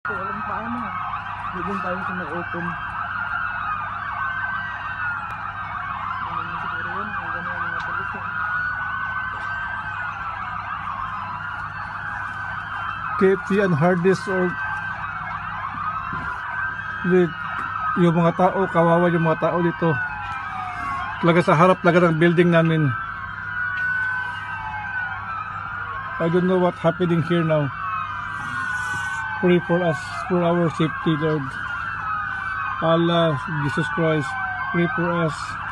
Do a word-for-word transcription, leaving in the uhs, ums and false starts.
Walang paano. Doon tayo sa may open. Ganun siguro yun. Ang ganun yung mga polis yun. K F C and Hardee's or with yung mga tao, kawawa yung mga tao dito. Talaga sa harap talaga ng building namin. I don't know what happening here now. Pray for us, for our safety, Lord. Allah, Jesus Christ, pray for us.